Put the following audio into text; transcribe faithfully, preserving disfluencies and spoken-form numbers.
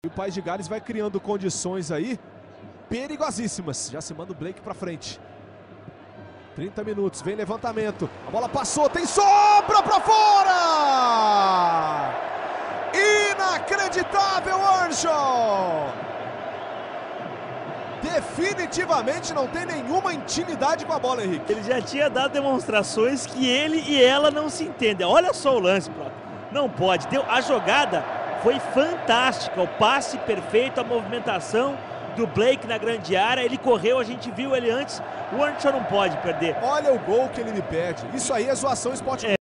O País de Gales vai criando condições aí perigosíssimas. Já se manda o Blake pra frente. trinta minutos, vem levantamento. A bola passou, tem sobra pra fora! Inacreditável, Earnshaw! Definitivamente não tem nenhuma intimidade com a bola, Henrique. Ele já tinha dado demonstrações que ele e ela não se entendem. Olha só o lance, Prota. Não pode. Deu, a jogada foi fantástica. O passe perfeito, a movimentação do Blake na grande área. Ele correu, a gente viu ele antes. O Earnshaw não pode perder. Olha o gol que ele me perde. Isso aí é zoação esporte. É.